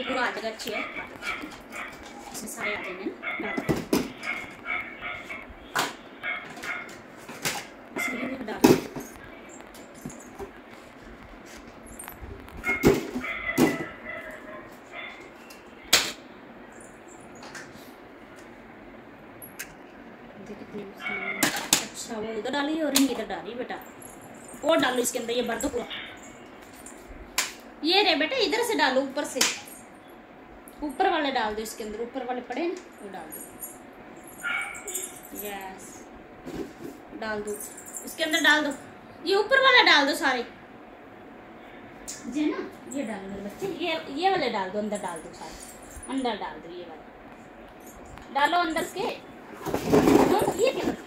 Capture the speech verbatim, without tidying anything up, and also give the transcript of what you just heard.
पूरा आ जाएगा अच्छी है। इसमें सारे आ जाएंगे ना, इसमें भी डाल। अच्छा वो उधर डाली और इधर डाली बेटा, और डालो इसके अंदर, ये भर दो पूरा। ये रे बेटा इधर से डालो, ऊपर से, ऊपर वाले डाल दो इसके अंदर, ऊपर वाले पड़े ना वो डाल दो। यस डाल दो इसके अंदर, डाल दो ये ऊपर वाला डाल दो सारे जी ना। ये डाल दो बच्चे, ये ये वाले डाल दो अंदर, डाल दो सारे अंदर डाल दो, ये वाले डालो अंदर के। ये क्या